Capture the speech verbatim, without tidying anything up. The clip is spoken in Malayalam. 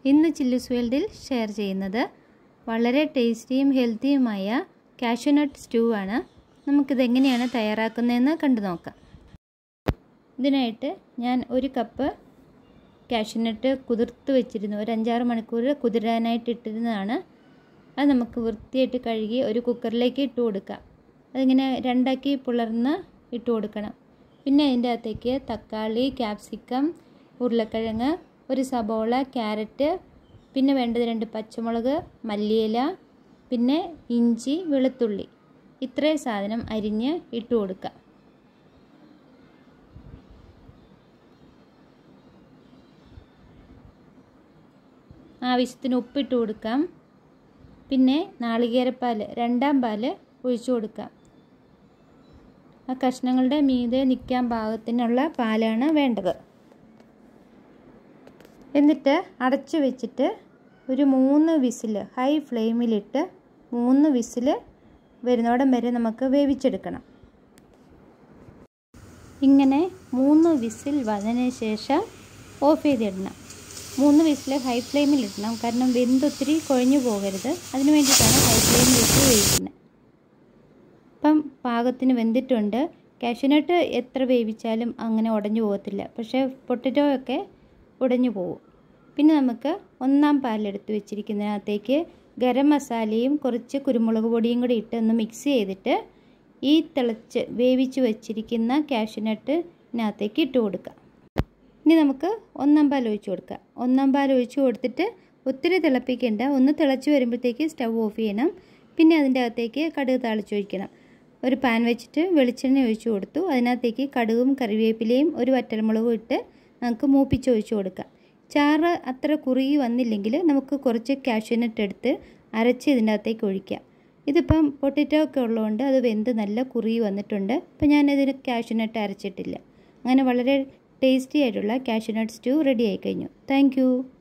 ഇന്ന് ചില്ലൂസ് വേൾഡിൽ ഷെയർ ചെയ്യുന്നത് വളരെ ടേസ്റ്റിയും ഹെൽത്തിയുമായ കാഷ്യൂനട്ട് സ്റ്റൂ ആണ്. നമുക്കിത് എങ്ങനെയാണ് തയ്യാറാക്കുന്നതെന്ന് കണ്ടു നോക്കാം. ഇതിനായിട്ട് ഞാൻ ഒരു കപ്പ് കാഷ്യൂനട്ട് കുതിർത്ത് വെച്ചിരുന്നു. ഒരു അഞ്ചാറ് മണിക്കൂർ കുതിരാനായിട്ട് ഇട്ടിരുന്നതാണ്. അത് നമുക്ക് വൃത്തിയായിട്ട് കഴുകി ഒരു കുക്കറിലേക്ക് ഇട്ട് കൊടുക്കാം. അതിങ്ങനെ രണ്ടാക്കി പിളർന്ന് ഇട്ട് കൊടുക്കണം. പിന്നെ അതിൻ്റെ അകത്തേക്ക് തക്കാളി, ക്യാപ്സിക്കം, ഉരുളക്കിഴങ്ങ്, ഒരു സബോള, ക്യാരറ്റ്, പിന്നെ വേണ്ടത് രണ്ട് പച്ചമുളക്, മല്ലിയില, പിന്നെ ഇഞ്ചി, വെളുത്തുള്ളി, ഇത്രയും സാധനം അരിഞ്ഞ് ഇട്ട് കൊടുക്കുക. ആവശ്യത്തിന് ഉപ്പിട്ട് കൊടുക്കാം. പിന്നെ നാളികേരപ്പാൽ, രണ്ടാം പാൽ ഒഴിച്ചു കൊടുക്കാം. ആ കഷ്ണങ്ങളുടെ മീതെ നിൽക്കാൻ പാകത്തിനുള്ള പാലാണ് വേണ്ടത്. എന്നിട്ട് അടച്ചു വെച്ചിട്ട് ഒരു മൂന്ന് വിസിൽ ഹൈ ഫ്ലെയിമിലിട്ട് മൂന്ന് വിസിൽ വരുന്നോടം വരെ നമുക്ക് വേവിച്ചെടുക്കണം. ഇങ്ങനെ മൂന്ന് വിസിൽ വന്നതിന് ശേഷം ഓഫ് ചെയ്തിടണം. മൂന്ന് വിസിൽ ഹൈ ഫ്ലെയിമിലിടണം, കാരണം വെന്തൊത്തിരി കുഴഞ്ഞു പോകരുത്. അതിന് വേണ്ടിയിട്ടാണ് ഹൈ ഫ്ലെയിമിലിട്ട് വേവിക്കുന്നത്. ഇപ്പം പാകത്തിന് വെന്തിട്ടുണ്ട്. കാഷ്യൂനട്ട് എത്ര വേവിച്ചാലും അങ്ങനെ ഉടഞ്ഞു പോകത്തില്ല, പക്ഷേ പൊട്ടറ്റോ ഒക്കെ ഉടഞ്ഞു പോകും. പിന്നെ നമുക്ക് ഒന്നാം പാലെടുത്ത് വെച്ചിരിക്കുന്നതിനകത്തേക്ക് ഗരം മസാലയും കുറച്ച് കുരുമുളക് പൊടിയും കൂടി ഇട്ട് ഒന്ന് മിക്സ് ചെയ്തിട്ട് ഈ തിളച്ച് വേവിച്ച് വെച്ചിരിക്കുന്ന കാഷ്യൂനട്ടിനകത്തേക്ക് ഇട്ട് കൊടുക്കാം. ഇനി നമുക്ക് ഒന്നാം പാൽ ഒഴിച്ച് കൊടുക്കാം. ഒന്നാം പാൽ ഒഴിച്ച് കൊടുത്തിട്ട് ഒത്തിരി തിളപ്പിക്കേണ്ട. ഒന്ന് തിളച്ച് വരുമ്പോഴത്തേക്ക് സ്റ്റവ് ഓഫ് ചെയ്യണം. പിന്നെ അതിൻ്റെ അകത്തേക്ക് കടുക് താളിച്ചൊഴിക്കണം. ഒരു പാൻ വെച്ചിട്ട് വെളിച്ചെണ്ണ ഒഴിച്ച് കൊടുത്തു. അതിനകത്തേക്ക് കടുകും കറിവേപ്പിലയും ഒരു വറ്റൽമുളകും ഇട്ട് നമുക്ക് മൂപ്പിച്ചൊഴിച്ച് കൊടുക്കാം. ചാറ് അത്ര കുറുകി വന്നില്ലെങ്കിൽ നമുക്ക് കുറച്ച് കാഷ്യൂനട്ട് എടുത്ത് അരച്ച് ഇതിൻ്റെ അകത്തേക്ക് ഒഴിക്കാം. ഇതിപ്പം പൊട്ടറ്റോ ഒക്കെ ഉള്ളതുകൊണ്ട് അത് വെന്ത് നല്ല കുറുകി വന്നിട്ടുണ്ട്. ഇപ്പം ഞാനിതിന് കാഷ്യൂനട്ട് അരച്ചിട്ടില്ല. അങ്ങനെ വളരെ ടേസ്റ്റി ആയിട്ടുള്ള കാഷ്യൂനട്ട് സ്റ്റൂ റെഡി ആയി കഴിഞ്ഞു. താങ്ക്